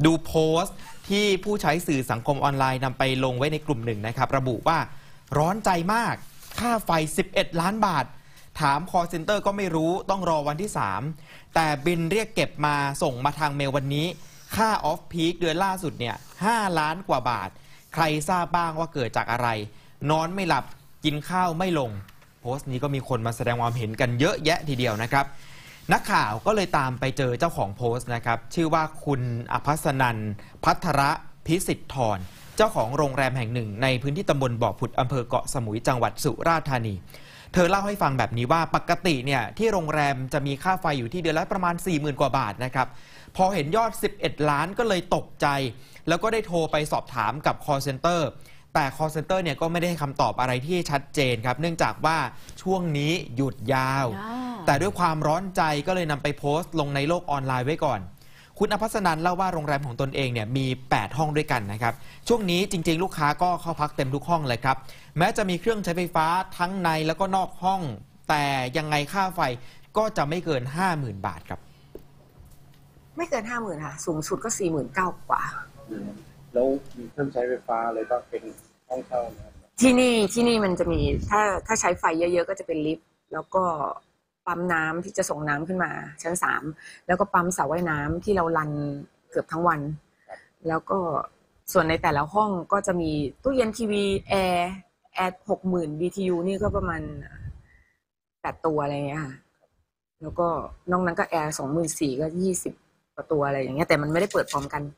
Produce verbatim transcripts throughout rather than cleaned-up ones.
ดูโพสต์ที่ผู้ใช้สื่อสังคมออนไลน์นำไปลงไว้ในกลุ่มหนึ่งนะครับระบุว่าร้อนใจมากค่าไฟสิบเอ็ดล้านบาทถาม call center ก็ไม่รู้ต้องรอวันที่สามแต่บินเรียกเก็บมาส่งมาทางเมลวันนี้ค่าออฟพีคเดือนล่าสุดเนี่ยห้าล้านกว่าบาทใครทราบบ้างว่าเกิดจากอะไรนอนไม่หลับกินข้าวไม่ลงโพสต์นี้ก็มีคนมาแสดงความเห็นกันเยอะแยะทีเดียวนะครับนักข่าวก็เลยตามไปเจอเจ้าของโพสต์นะครับชื่อว่าคุณอภัสนันท์ภัทรพิสิทธรเจ้าของโรงแรมแห่งหนึ่งในพื้นที่ตำบลบ่อผุดอำเภอเกาะสมุยจังหวัดสุราษฎร์ธานีเธอเล่าให้ฟังแบบนี้ว่าปกติเนี่ยที่โรงแรมจะมีค่าไฟอยู่ที่เดือนละประมาณ สี่หมื่น กว่าบาทนะครับพอเห็นยอดสิบเอ็ดล้านก็เลยตกใจแล้วก็ได้โทรไปสอบถามกับ call center แต่ call center เนี่ยก็ไม่ได้ให้คำตอบอะไรที่ชัดเจนครับเนื่องจากว่าช่วงนี้หยุดยาวแต่ด้วยความร้อนใจก็เลยนำไปโพสต์ลงในโลกออนไลน์ไว้ก่อนคุณอภัสนันท์เล่าว่าโรงแรมของตนเองเนี่ยมีแปดห้องด้วยกันนะครับช่วงนี้จริงๆลูกค้าก็เข้าพักเต็มทุกห้องเลยครับแม้จะมีเครื่องใช้ไฟฟ้าทั้งในแล้วก็นอกห้องแต่ยังไงค่าไฟก็จะไม่เกิน ห้าหมื่น บาทครับไม่เกิน ห้าหมื่น ค่ะสูงสุดก็ สี่หมื่นเก้าพัน กว่าแล้วมีเครื่องใช้ไฟฟ้าอะไรบ้างเป็นห้องเช่านะครับที่นี่ที่นี่มันจะมีถ้าถ้าใช้ไฟเยอะๆก็จะเป็นลิฟต์แล้วก็ปั๊มน้ำที่จะส่งน้ำขึ้นมาชั้นสามแล้วก็ปั๊มสระว่ายน้ำที่เรารันเกือบทั้งวันแล้วก็ส่วนในแต่ละห้องก็จะมีตู้เย็นทีวีแอร์แอร์หกหมื่น บี ที ยู นี่ก็ประมาณแปดตัวอะไรเงี้ยค่ะแล้วก็นอกนั้นก็แอร์สองหมื่นสี่ก็ยี่สิบกว่าตัวอะไรอย่างเงี้ยแต่มันไม่ได้เปิดพร้อมกัน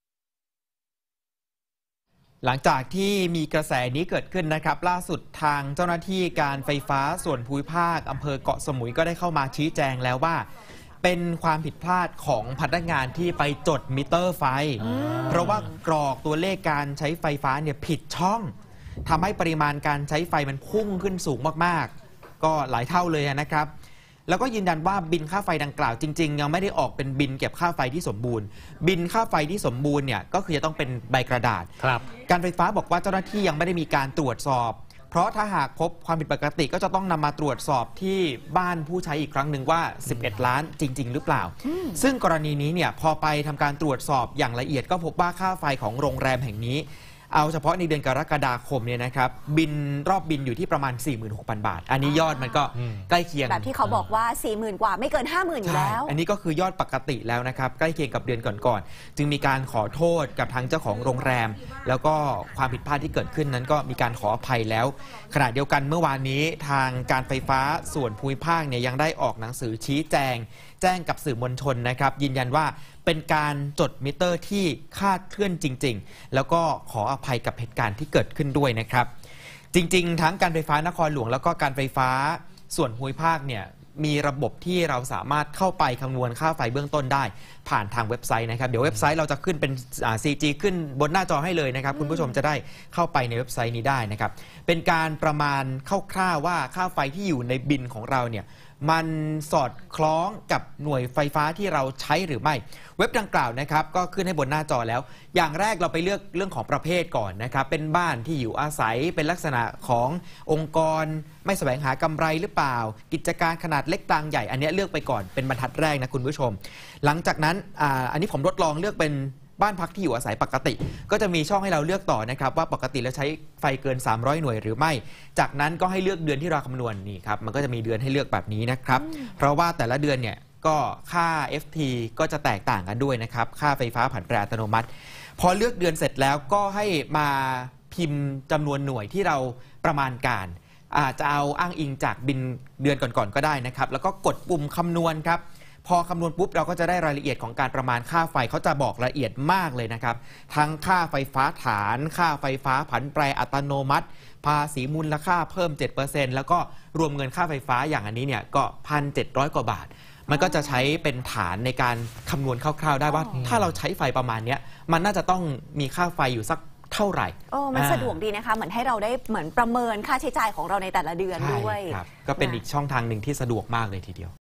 หลังจากที่มีกระแสนี้เกิดขึ้นนะครับล่าสุดทางเจ้าหน้าที่การไฟฟ้าส่วนภูมิภาคอำเภอเกาะสมุยก็ได้เข้ามาชี้แจงแล้วว่าเป็นความผิดพลาดของพนักงานที่ไปจดมิเตอร์ไฟเพราะว่ากรอกตัวเลขการใช้ไฟฟ้าเนี่ยผิดช่องทำให้ปริมาณการใช้ไฟมันพุ่งขึ้นสูงมากๆก็หลายเท่าเลยนะครับแล้วก็ยืนยันว่าบินค่าไฟดังกล่าวจริงๆยังไม่ได้ออกเป็นบินเก็บค่าไฟที่สมบูรณ์บินค่าไฟที่สมบูรณ์เนี่ยก็คือจะต้องเป็นใบกระดาษครับการไฟฟ้าบอกว่าเจ้าหน้าที่ยังไม่ได้มีการตรวจสอบเพราะถ้าหากพบความผิดปกติก็จะต้องนำมาตรวจสอบที่บ้านผู้ใช้อีกครั้งหนึ่งว่าสิบเอ็ดล้านจริงๆหรือเปล่าซึ่งกรณีนี้เนี่ยพอไปทำการตรวจสอบอย่างละเอียดก็พบว่าค่าไฟของโรงแรมแห่งนี้เอาเฉพาะในเดือนกรกฎาคมเนี่ยนะครับบินรอบบินอยู่ที่ประมาณ สี่หมื่นหกพัน บาทอันนี้ยอดมันก็ใกล้เคียงแบบที่เขาบอกว่า สี่หมื่น กว่าไม่เกิน ห้าหมื่น อยู่แล้วอันนี้ก็คือยอดปกติแล้วนะครับใกล้เคียงกับเดือนก่อนๆจึงมีการขอโทษกับทางเจ้าของโรงแรมแล้วก็ความผิดพลาดที่เกิดขึ้นนั้นก็มีการขออภัยแล้วขณะเดียวกันเมื่อวานนี้ทางการไฟฟ้าส่วนภูมิภาคเนี่ยยังได้ออกหนังสือชี้แจงแจ้งกับสื่อมวลชนนะครับยืนยันว่าเป็นการจดมิเตอร์ที่คลาดเคลื่อนจริงๆแล้วก็ขออภัยกับเหตุการณ์ที่เกิดขึ้นด้วยนะครับจริงๆทั้งการไฟฟ้านครหลวงแล้วก็การไฟฟ้าส่วนภูมิภาคเนี่ยมีระบบที่เราสามารถเข้าไปคำนวณค่าไฟเบื้องต้นได้ผ่านทางเว็บไซต์นะครับเดี๋ยวเว็บไซต์เราจะขึ้นเป็น ซี จี ขึ้นบนหน้าจอให้เลยนะครับคุณผู้ชมจะได้เข้าไปในเว็บไซต์นี้ได้นะครับเป็นการประมาณคร่าวๆว่าค่าไฟที่อยู่ในบินของเราเนี่ยมันสอดคล้องกับหน่วยไฟฟ้าที่เราใช้หรือไม่เว็บดังกล่าวนะครับก็ขึ้นให้บนหน้าจอแล้วอย่างแรกเราไปเลือกเรื่องของประเภทก่อนนะครับเป็นบ้านที่อยู่อาศัยเป็นลักษณะขององค์กรไม่แสวงหากำไรหรือเปล่ากิจการขนาดเล็กกลางใหญ่อันนี้เลือกไปก่อนเป็นบรรทัดแรกนะคุณผู้ชมหลังจากนั้นอ่าอันนี้ผมทดลองเลือกเป็นบ้านพักที่อยู่อาศัยปกติก็จะมีช่องให้เราเลือกต่อนะครับว่าปกติแล้วใช้ไฟเกินสามร้อยหน่วยหรือไม่จากนั้นก็ให้เลือกเดือนที่เราคำนวณนี่ครับมันก็จะมีเดือนให้เลือกแบบนี้นะครับเพราะว่าแต่ละเดือนเนี่ยก็ค่า เอฟ ที ก็จะแตกต่างกันด้วยนะครับค่าไฟฟ้าผันแปรอัตโนมัติพอเลือกเดือนเสร็จแล้วก็ให้มาพิมพ์จำนวนหน่วยที่เราประมาณการอาจจะเอาอ้างอิงจากบินเดือนก่อนๆก็ได้นะครับแล้วก็กดปุ่มคำนวณครับพอคำนวณปุ๊บเราก็จะได้รายละเอียดของการประมาณค่าไฟเขาจะบอกละเอียดมากเลยนะครับทั้งค่าไฟฟ้าฐานค่าไฟฟ้าผันแปรอัตโนมัติภาษีมูลค่าเพิ่ม เจ็ดเปอร์เซ็นต์ แล้วก็รวมเงินค่าไฟฟ้าอย่างอันนี้เนี่ยก็ หนึ่งพันเจ็ดร้อย กว่าบาทมันก็จะใช้เป็นฐานในการคำนวณคร่าวๆได้ว่าถ้าเราใช้ไฟประมาณนี้มันน่าจะต้องมีค่าไฟอยู่สักเท่าไหร่โอ้มันสะดวกดีนะคะเหมือนให้เราได้เหมือนประเมินค่าใช้จ่ายของเราในแต่ละเดือนด้วยก็เป็นอีกช่องทางหนึ่งที่สะดวกมากเลยทีเดียว